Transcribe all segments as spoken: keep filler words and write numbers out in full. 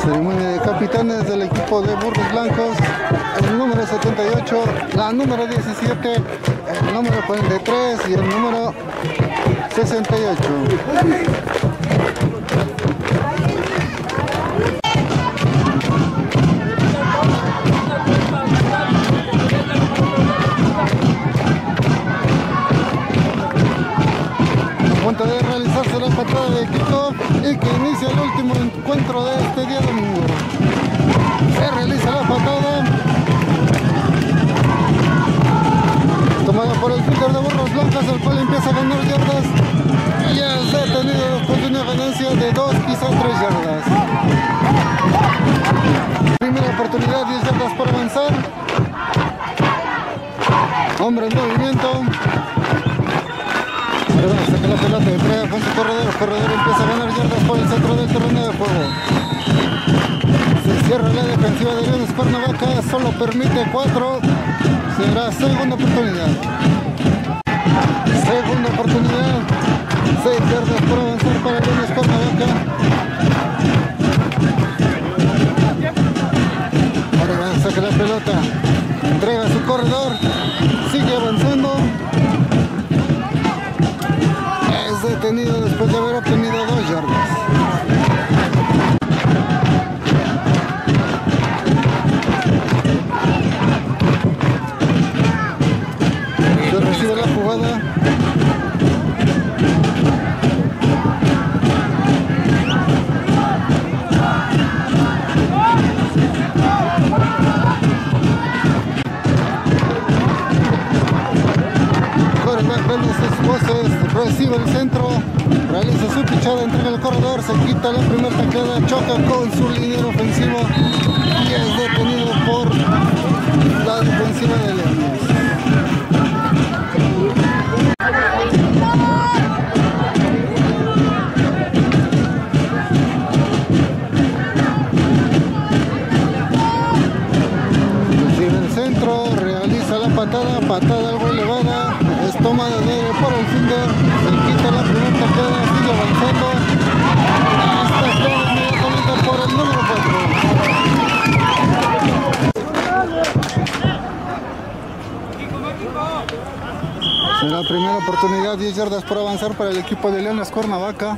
Ceremonia de capitanes del equipo de Burros Blancos, el número setenta y ocho, la número diecisiete, el número cuarenta y tres y el número sesenta y ocho. Punto de realizarse la patada de kickoff y que inicia el último encuentro de este día domingo. Se realiza la patada tomada por el fielder de Burros Blancos, el cual empieza a ganar yardas y es detenido después de una ganancia de dos, quizá tres yardas. Primera oportunidad, diez yardas por avanzar. Hombre en movimiento. Saca la pelota, entrega con su corredor, el corredor empieza a ganar yardas por el centro del terreno de juego. Se cierra la defensiva de Leones Cuernavaca, solo permite cuatro, será segunda oportunidad. Segunda oportunidad, seis yardas por avanzar para Leones Cuernavaca. Ahora saca la pelota, entrega a su corredor, sigue avanzando. Detenido después de haber obtenido dos yardas. Se recibe la jugada. Sus voces, recibe el centro, realiza su pichada, entrega el corredor, se quita la primera tacleada, choca con su liniero ofensivo y es detenido por la defensiva de Leones. Recibe el centro, realiza la patada, patada algo elevada. Es tomada de por el fielder, se quita la primera tacleada, sigue avanzando hasta que inmediatamente por el número cuatro. Será la primera oportunidad, diez yardas por avanzar para el equipo de Leones Cuernavaca.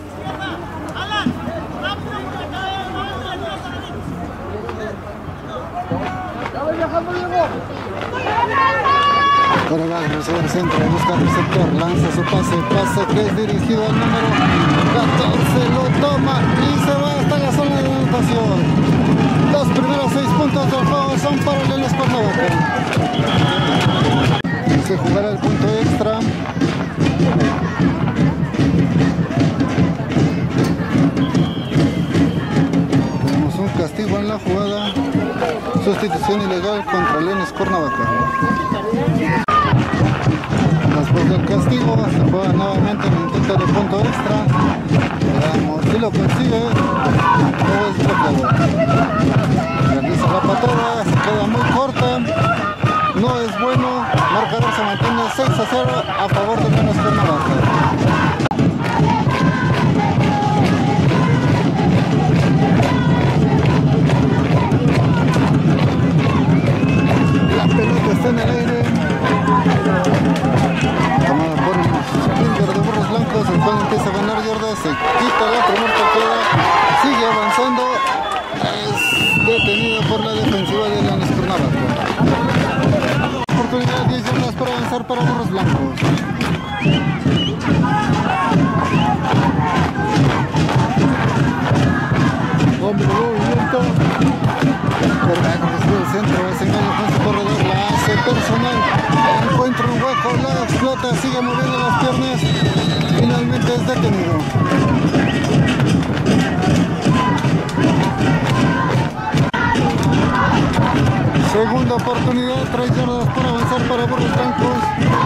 Ahora va a recibir el centro, busca el receptor, lanza su pase, pase que es dirigido al número catorce, lo toma y se va hasta la zona de anotación. Los primeros seis puntos del juego son para Leones Cuernavaca. Y se jugará el punto extra. Tenemos un castigo en la jugada, sustitución ilegal contra Leones Cuernavaca. Después del castigo se juega nuevamente en el intento de punto extra. Veamos si lo consigue o es bloqueado. Realiza la patada, se queda muy corta, no es bueno. Marcador se mantiene seis a cero a favor de Leones Cuernavaca. La pelota está en el aire, tomada por el fielder de Burros Blancos, el cual empieza a ganar yardas, se quita la primera tacleada, sigue avanzando, es detenido por la defensiva de Leones Cuernavaca. Oportunidad, diez yardas para avanzar para Burros Blancos. Hombre, movimiento. Correcto, recibe el centro, se engaña con su corredor, la hace personal, encuentra un hueco, la explota, sigue moviendo las piernas, finalmente es detenido. Segunda oportunidad, tres yardas por avanzar para Burros Blancos.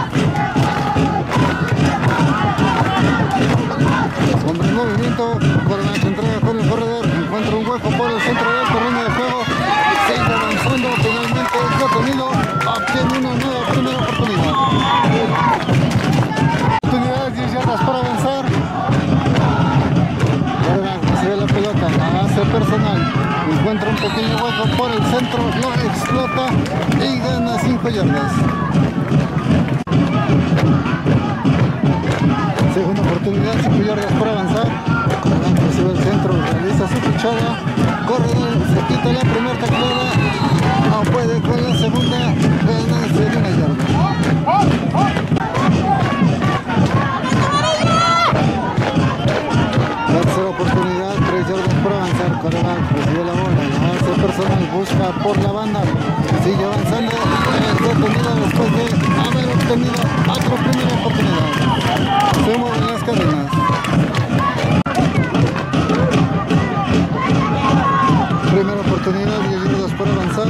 Hombre en movimiento, Coronel se entrega con el corredor, encuentra un hueco por el centro del terreno de juego, sigue avanzando, finalmente es detenido, obtiene una nueva primera oportunidad. Oportunidades, diez yardas para avanzar. Coronel recibe la pelota, la hace personal. encuentra un pequeño hueco por el centro, lo explota y gana cinco yardas. Segunda oportunidad, cinco yardas por avanzar. Recibe el centro, realiza su pichada, corredor, se quita la primera tacleada, no puede con la segunda, ganancia de una yarda. Tercera oportunidad, tres yardas por avanzar. Coreback recibe la bola, la avance personal, busca por la banda, sigue avanzando, es detenido después de haber obtenido otra primera oportunidad. Se mueven las cadenas. Primera oportunidad, diez yardas por avanzar.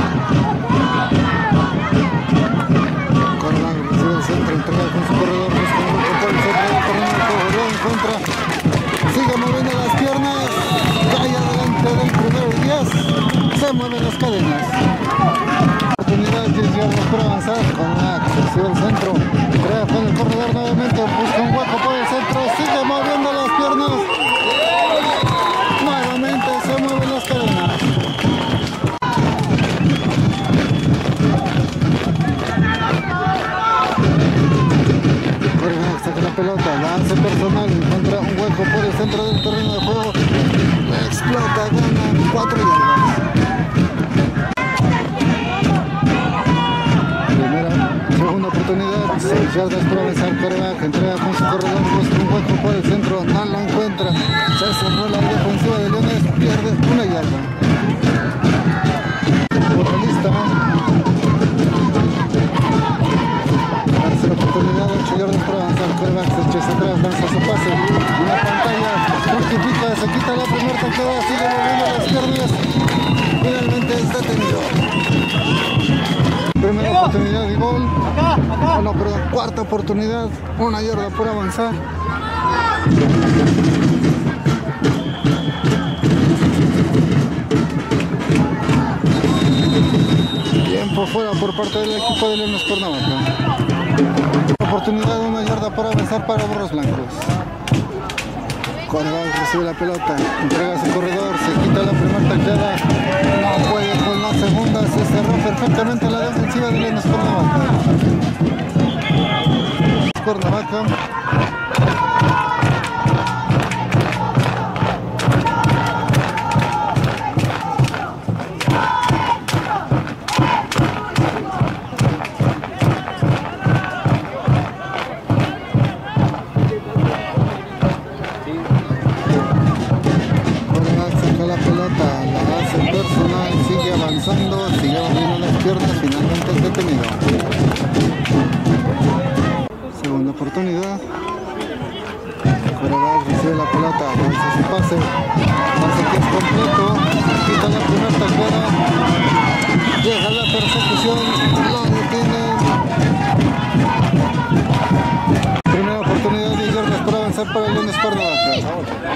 Coreback recibe el centro, entrega con su corredor, busca un hueco por el centro del terreno de juego, lo encuentra. Sigue moviendo las piernas, cae adelante del primero y diez, se mueven las cadenas. Oportunidad, diez yardas por avanzar, Coreback recibe el centro, entrega con el corredor nuevamente, busca un hueco por el centro, sigue moviendo las piernas, nuevamente se mueven las cadenas. Coreback saca la pelota, lance personal, encuentra un hueco por el centro del terreno de juego, explota, gana cuatro yardas. Primera, segunda oportunidad, seis yardas por avanzar. Coreback entrega con su corredor, busca un hueco por el centro, no lo encuentra, se cerró la defensiva de Leones, pierde una yarda. Por la lista, tercera oportunidad, ocho yardas por avanzar. Coreback se echa hacia atrás, lanza su pase, una pantalla, fructifica, se quita la primera tacleada, sigue moviendo las piernas, finalmente es detenido. Primera oportunidad y gol. Oh, no, perdón, cuarta oportunidad, una yarda por avanzar. Tiempo fuera por parte del equipo de Leones Cuernavaca. Oportunidad, una yarda por avanzar para Burros Blancos. Coreback recibe la pelota, entrega a su corredor, se quita la primera tacleada, no puede con la segunda, se cerró perfectamente la defensiva de Leones Cuernavaca. Cuernavaca. Sigue moviendo las piernas, finalmente es detenido. Segunda oportunidad. Coreback recibe la pelota, lanza su pase, pase que es completo, quita la primera tacleada, llega la persecución, lo detienen. Primera oportunidad, diez yardas para avanzar para el Leones Cuernavaca.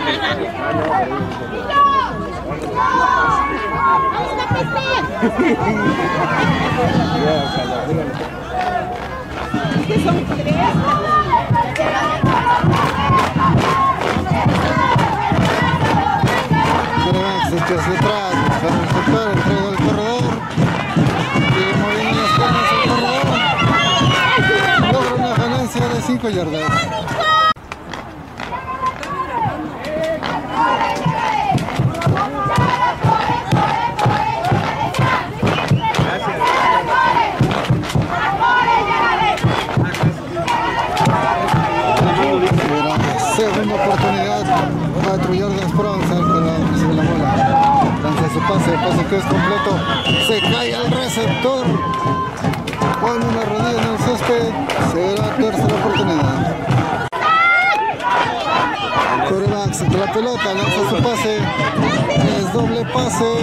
¿Qué son tres? Coreback se echa hacia atrás, busca el receptor, entrega al corredor, sigue moviendo las piernas al corredor, logra una ganancia de cinco yardas. Segunda oportunidad, cuatro yardas por avanzar. Coreback recibe la bola, lanza su pase, pase que es completo, se cae al receptor, pone una rodilla en el césped, será tercera oportunidad. Coreback saca la pelota, lanza su pase, es doble pase,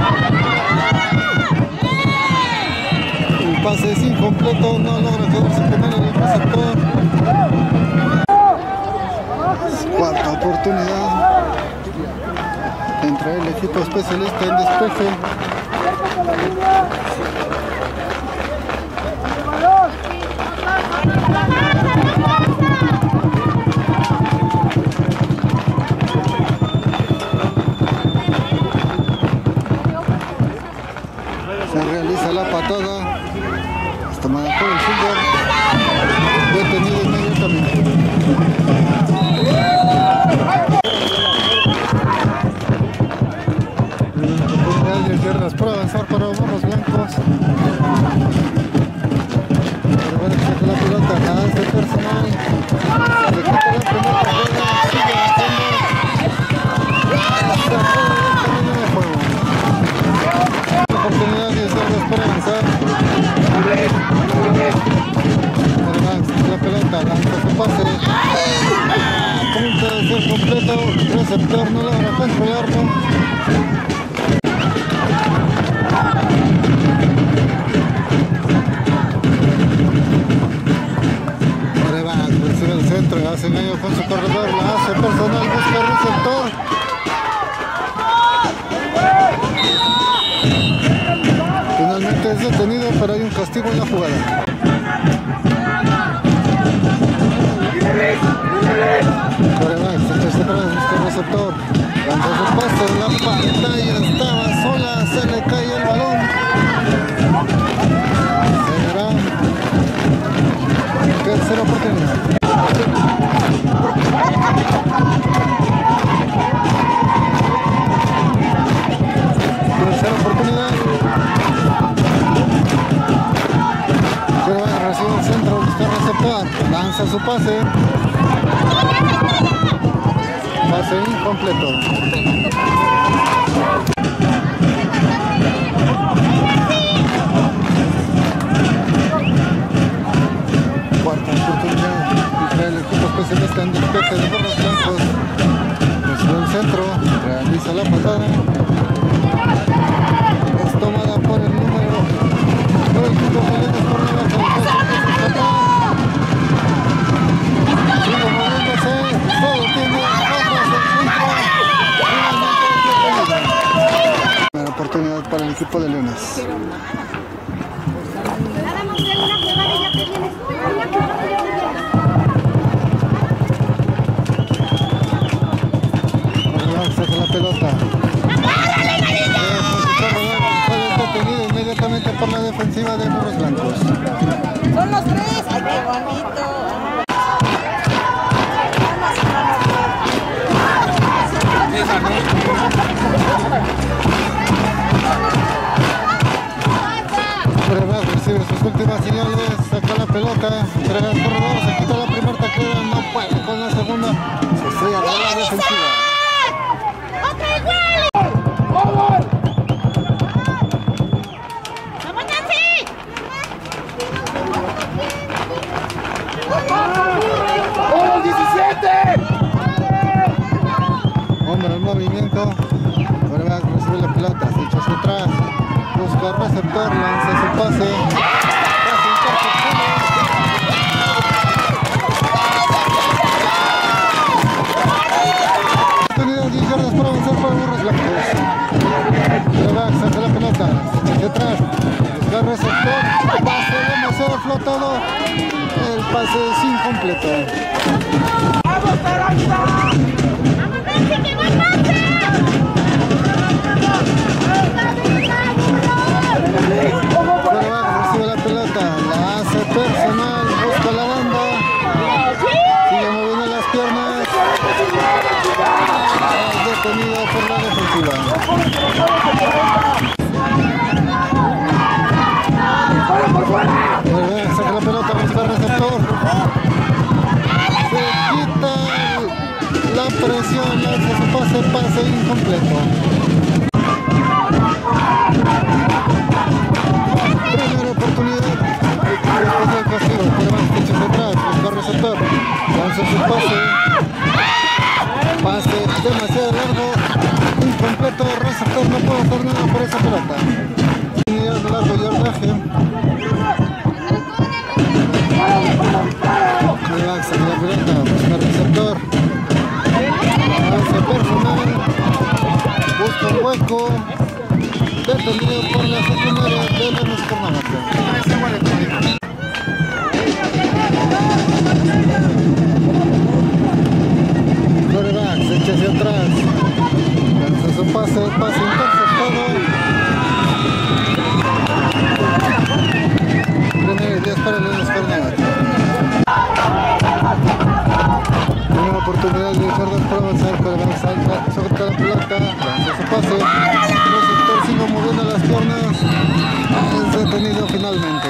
el pase es incompleto, no logra quedarse con él en el receptor. Cuarta oportunidad, entra el equipo especialista en despeje. realiza la patada. Es tomada por el fielder. Detenido inmediatamente. Oportunidad de izquierdas para avanzar para Burros Blancos. Pero bueno, saca la pelota, hace personal. Le quita la primera carrera, sigue avanzando. Hasta todo el camino de juego. Oportunidad de izquierdas para avanzar. La pelota, lanza su pase. Punto de ser completo. Receptor no logra controlarlo. Recibe el centro y hace engaño con su corredor, la hace personal, busca el receptor. Finalmente es detenido, pero hay un castigo en la jugada. Coreback, se echa atrás, busca el receptor. Lanza su pase, la pantalla estaba sola, se le cae el balón. Será tercera oportunidad. Tercera oportunidad. Coreback recibe el centro, busca el receptor, lanza su pase. Pase incompleto. Cuarta oportunidad. El equipo especialista en despeje de Burros Blancos recibe el centro, realiza la patada. Es tomada por el número por el equipo de Leones por la baja. Sigue moviéndose, se detiene, otra se centro. Primera oportunidad para el equipo de Leones. Saca la pelota. Fue detenido inmediatamente por la defensiva de Burros Blancos. Son los tres. ¡Ay, qué bonito! Coreback recibe sus últimas señales, saca la pelota, entrega al corredor, se quita la primera taclera, no puede con la segunda, se estrella de la defensiva. Hombre en movimiento, Coreback recibe la pelota, se echa hacia atrás, busca el receptor, lanza su pase, pase interceptado. Oportunidad de yardas para avanzar para Burros Blancos. Coreback saca la pelota, se echa hacia atrás, busca el receptor, pase demasiado flotado, el pase es incompleto. ¡Vamos, Taranza! Coreback recibe la pelota, la hace personal, busca la banda, sigue moviendo las piernas, es detenido por la defensiva. Coreback saca la pelota, busca el receptor, se quita la presión, lanza su pase, pase incompleto. Primera oportunidad, después del castigo, Coreback se echa hacia atrás, busca el receptor, lanza su pase, pase demasiado largo, incompleto, el receptor no puede hacer nada por esa pelota. Unidad de largo yardaje. Coreback saca la pelota, busca el receptor, hace personal, busca un hueco, detenido por la secundaria de Leones Cuernavaca. Coreback se echa hacia atrás, lanza su pase, pase interceptado. detenido finalmente.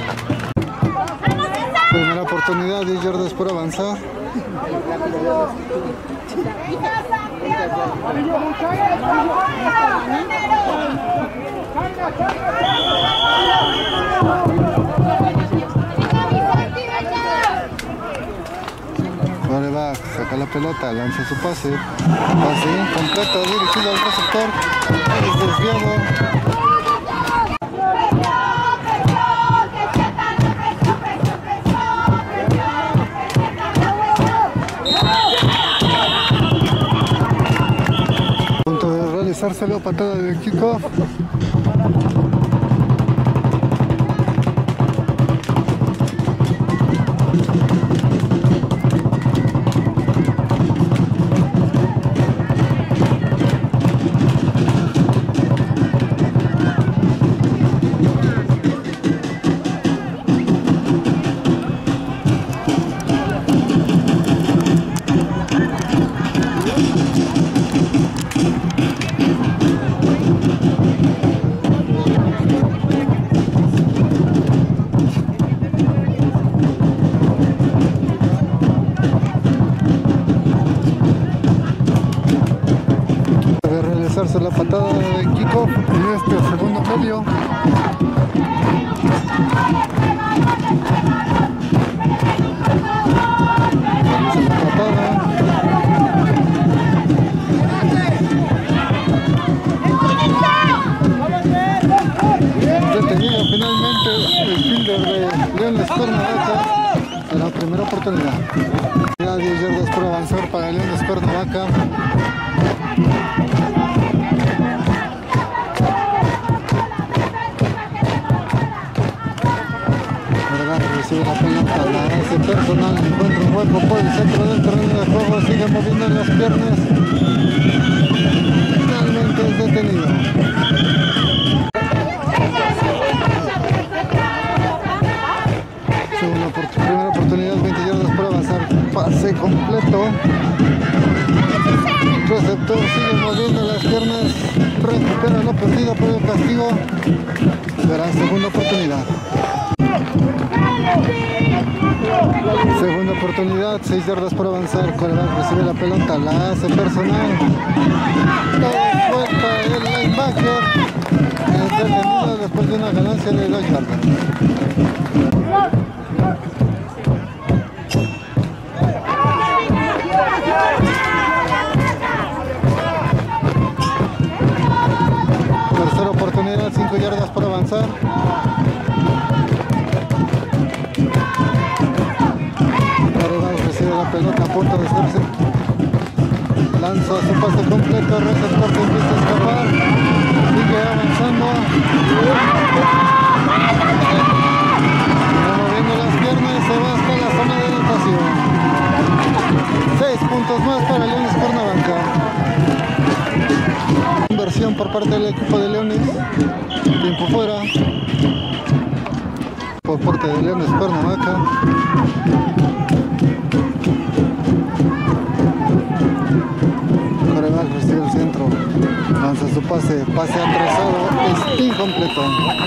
Primera oportunidad, diez yardas por avanzar. Quarterback saca la pelota, lanza su pase, pase incompleto dirigido al receptor, es desviado. A punto de realizarse la patada de kickoff. La patada de kickoff en este segundo medio. La patada. Detenido finalmente el fielder de Leones Cuernavaca en la primera oportunidad. Ya diez yardas por avanzar para Leones Cuernavaca. Recibe la pelota, la hace personal, encuentra un hueco por el centro del terreno de juego, sigue moviendo las piernas, finalmente es detenido. Segunda por, primera oportunidad, veinte yardas por avanzar, pase completo. Receptor sigue moviendo las piernas, recupera lo perdido por el castigo, será segunda oportunidad. Segunda oportunidad, seis yardas por avanzar. Quarterback recibe la pelota, la hace personal. Todo suelta el linebacker. Es detenido después de una ganancia de dos yardas. Tercera oportunidad, cinco yardas por avanzar. Recibe la pelota a punto de hacerse. Lanza su pase completo, el receptor que empieza a escapar. Sigue avanzando. Va moviendo las piernas, se va hasta la zona de anotación. Seis puntos más para Leones Cuernavaca. Inversión por parte del equipo de Leones. Tiempo fuera. Por parte de Leones Cuernavaca. Quarterback recibe el centro, lanza su pase, pase atrasado, es incompleto.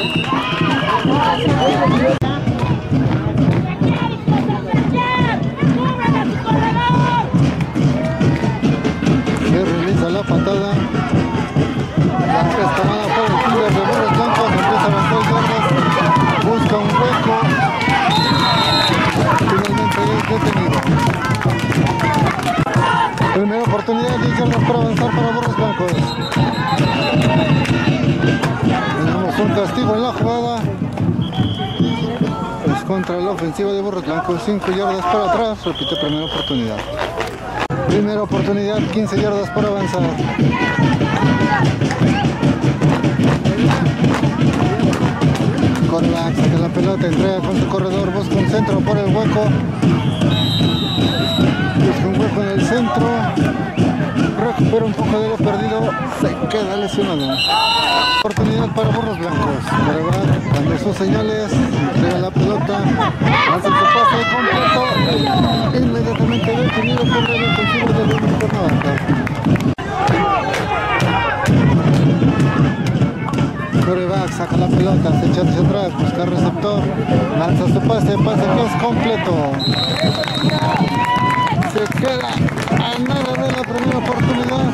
Se realiza la patada, la estamada por el fielder de Burros Blancos, empieza a avanzar yardas, busca un hueco, finalmente es detenido. Primera oportunidad, diez yardas para avanzar para Burros Blancos. Tenemos un castigo en la jugada. Es contra la ofensiva de Burros Blancos, cinco yardas para atrás, repite primera oportunidad. Primera oportunidad, quince yardas para avanzar. Quarterback saca la pelota, entrega con su corredor, busca un centro por el hueco. Busca un hueco en el centro, recupera un poco de lo perdido, se queda lesionado. Oportunidad para Burros Blancos. Quarterback dando sus señales, entrega la pelota, hace su pase completo, inmediatamente detenido por el defensivo de Leones Cuernavaca. Quarterback Coreback saca la pelota, se echa hacia atrás, busca receptor, lanza su pase, pase que es completo. Se queda a nada de la primera oportunidad.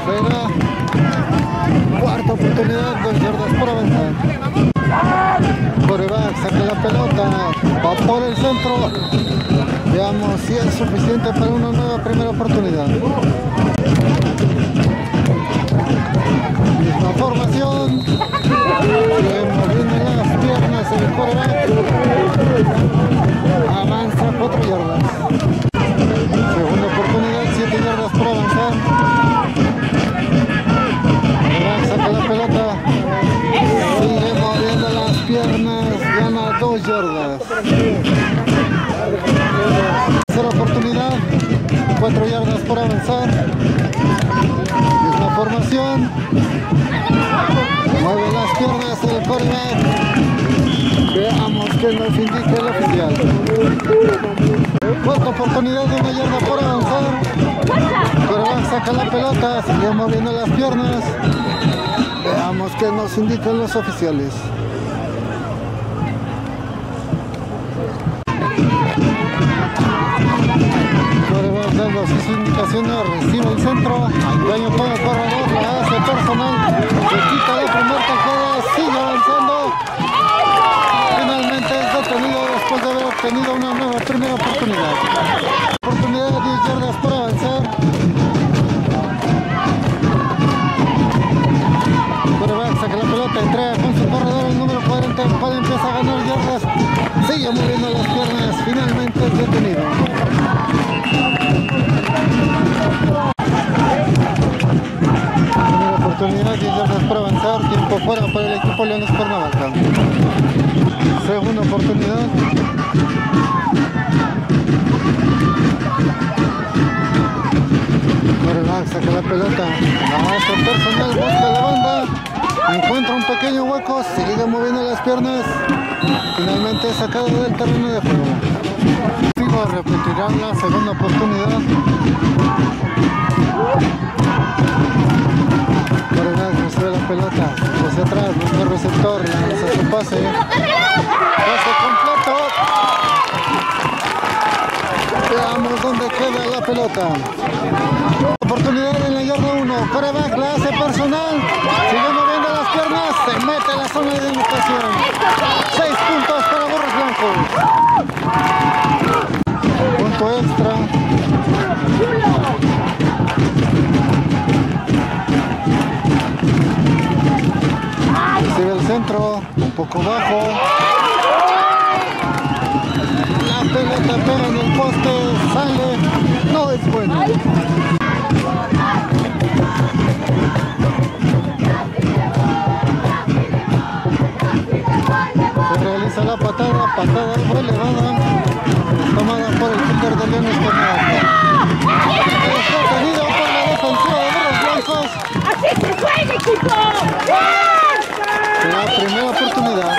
Será cuarta oportunidad, dos yardas por avanzar. Coreback saca la pelota, va por el centro. Veamos si es suficiente para una nueva primera oportunidad. Misma formación, sigue moviendo las piernas el coreback, avanza cuatro yardas. Segunda oportunidad, siete yardas por avanzar. Coreback saca la pelota, sigue moviendo las piernas, gana dos yardas. Tercera oportunidad, cuatro yardas por avanzar. Misma formación, mueve las piernas el coreback. Veamos que nos indica el oficial. Cuarta oportunidad de una yarda por avanzar. Coreback saca la pelota, sigue moviendo las piernas. Veamos que nos indican los oficiales. Coreback dando sus indicaciones, recibe el centro, engaño con el corredor, la hace personal, se quita la primera tajada, sigue avanzando. Finalmente es detenido después de haber obtenido una nueva primera oportunidad. Oportunidad de diez yardas por avanzar. Coreback saca la pelota, entrega con su corredor el número cuarenta, el cual empieza a ganar yardas, sigue moviendo las piernas, finalmente es detenido. Primera oportunidad, diez yardas para avanzar, tiempo fuera para el equipo Leones Cuernavaca. Segunda oportunidad. Coreback saca la pelota, la hace personal, busca la banda, encuentra un pequeño hueco, sigue moviendo las piernas, finalmente es sacado del terreno de juego. Sigo a repetirá la segunda oportunidad. Coreback recibe la pelota, hacia atrás, busca el receptor, lanza su pase, pase completo. Veamos dónde queda la pelota. Oportunidad en la yarda uno, coreback la hace personal, sigue moviendo las piernas, se mete a la zona de anotación. Seis puntos para Burros Blancos. Punto extra. Recibe el centro, un poco bajo. La pelota pega en el poste, sale, no es bueno. Se realiza la patada, patada elevada, tomada por el kicker de Leones Cuernavaca. Es detenido por la defensiva de Burros Blancos. ¡Así se juega, equipo! La primera oportunidad.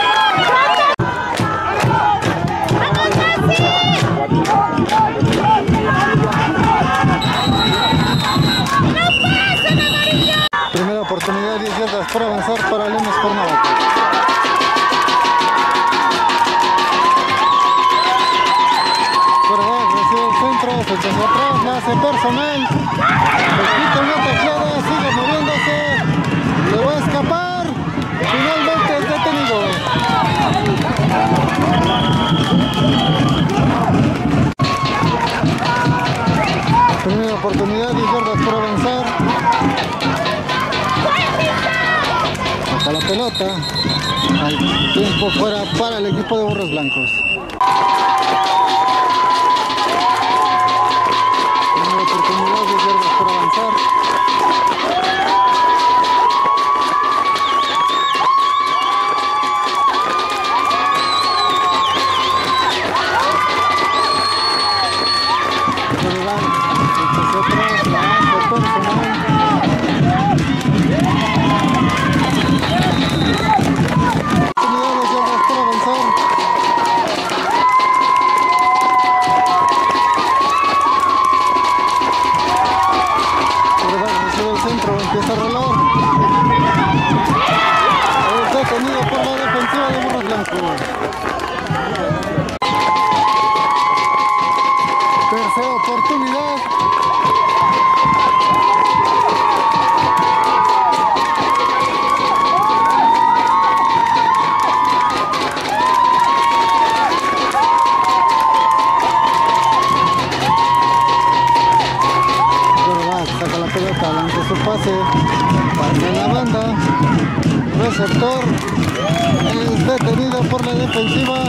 Primera oportunidad, diez yardas por avanzar para Leones Cuernavaca. Coreback recibe el centro, se echa hacia atrás, la hace personal, le quita una tacleada, sigue moviéndose, le va a escapar, finalmente es detenido. Primera oportunidad, diez yardas por avanzar. Saca la pelota, hay tiempo fuera para el equipo de Burros Blancos. Primera oportunidad, diez yardas por avanzar. receptor es detenido por la defensiva.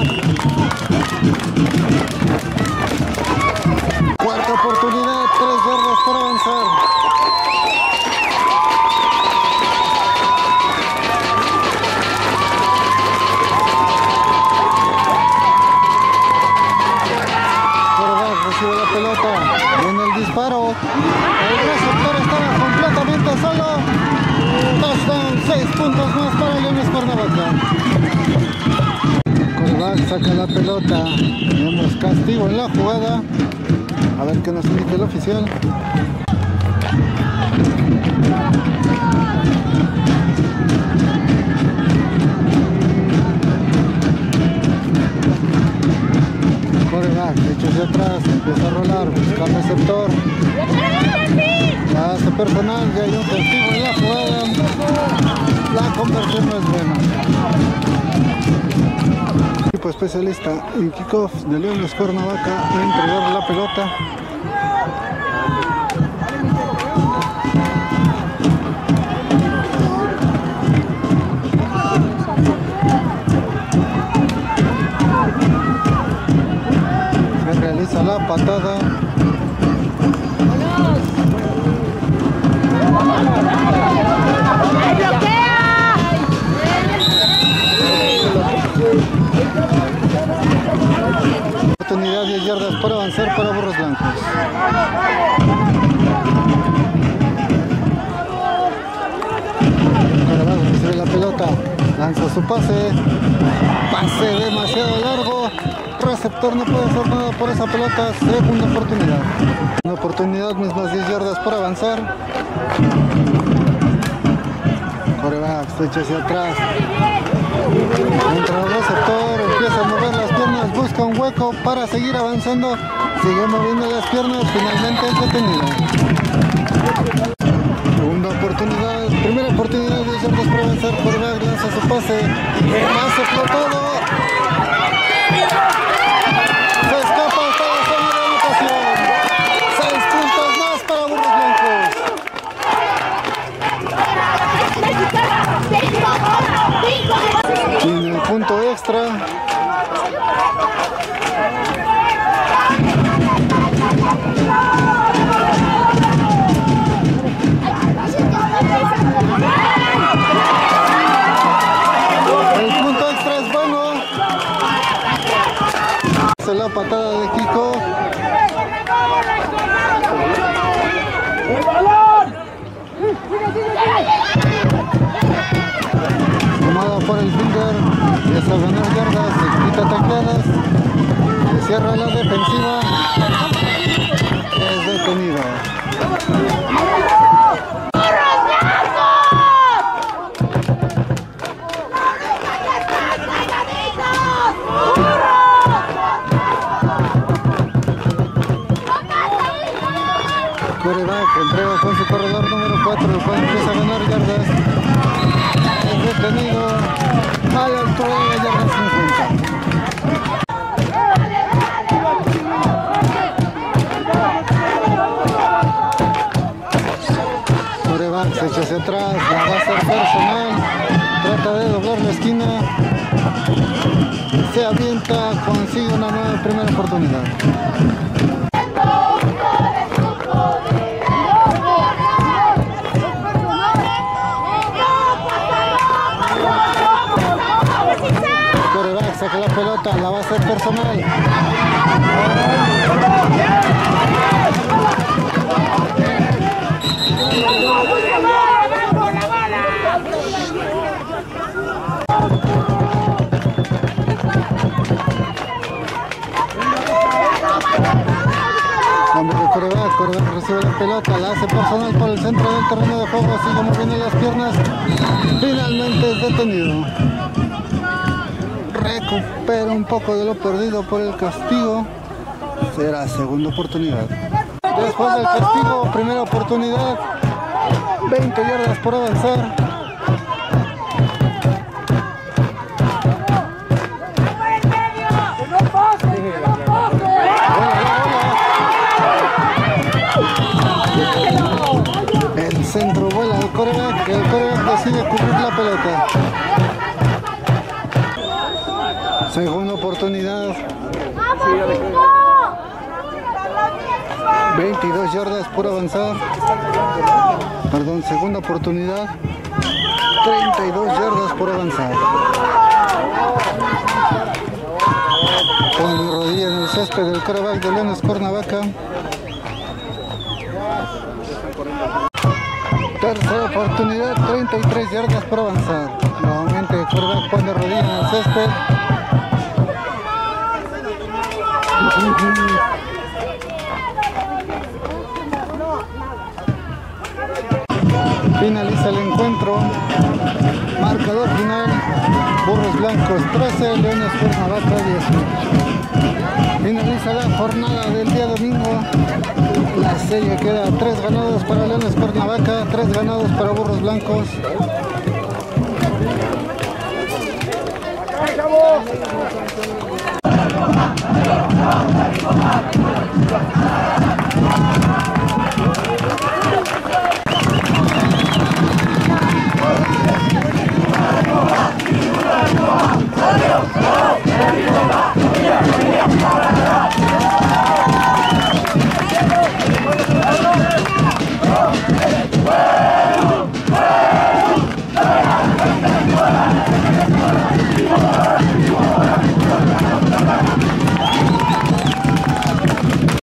Cuarta oportunidad, tres yardas por avanzar. Recibe la pelota, viene el disparo, el receptor estaba completamente solo. Touchdown, seis puntos más para Leones Cuernavaca. Quarterback saca la pelota, tenemos castigo en la jugada, a ver qué nos indica el oficial. Quarterback, hecho hacia atrás, empieza a rolar, busca el receptor. La hace personal, ya hay un castigo en la jugada. La conversión no es buena. Equipo especialista en kickoff de Leones Cuernavaca a entregar la pelota. Realiza la patada. Oportunidad, diez yardas para avanzar para Burros Blancos. Quarterback recibe la pelota, lanza su pase, pase demasiado largo. Receptor no puede hacer nada por esa pelota. Segunda oportunidad. Una oportunidad, mismas diez yardas por avanzar. Quarterback se echa hacia atrás. Entra el receptor, empieza a mover las piernas, busca un hueco para seguir avanzando. Sigue moviendo las piernas, finalmente es detenido. Segunda oportunidad, primera oportunidad, diez yardas por avanzar. Quarterback lanza su pase, pase flotado. Se escapa hasta la zona de anotación. Seis puntos más para Burros Blancos. Tiene el punto extra. El punto extra es bueno. La patada de Kiko. ¡El balón! Tomada por el finger, empieza a ganar yardas, se quita tacleadas, se cierra la defensiva, es detenido. Quarterback entrega con su corredor número cuatro, el cual empieza a ganar yardas. Es detenido a la altura de la yarda cincuenta. Quarterback se echa hacia atrás, la va a hacer personal, trata de doblar la esquina, se avienta, consigue una nueva primera oportunidad. Saca la pelota, la va a hacer personal. Cambio de quarterback, quarterback recibe la pelota, la hace personal por el centro del terreno de juego, sigue moviendo las piernas, finalmente es detenido. Recupera un poco de lo perdido por el castigo, será segunda oportunidad. Después del castigo, primera oportunidad, veinte yardas por avanzar. El centro vuela al quarterback, el quarterback decide cubrir la pelota. veintidós yardas por avanzar. Perdón, segunda oportunidad. treinta y dos yardas por avanzar. Pone rodilla en el césped del quarterback de Leones Cuernavaca. Tercera oportunidad, treinta y tres yardas por avanzar. Nuevamente el quarterback pone rodilla en el césped. Finaliza el encuentro. Marcador final: Burros Blancos trece, Leones Cuernavaca dieciocho. Finaliza la jornada del día domingo. La serie queda tres ganados para Leones Cuernavaca, tres ganados para Burros Blancos. ¡Wow!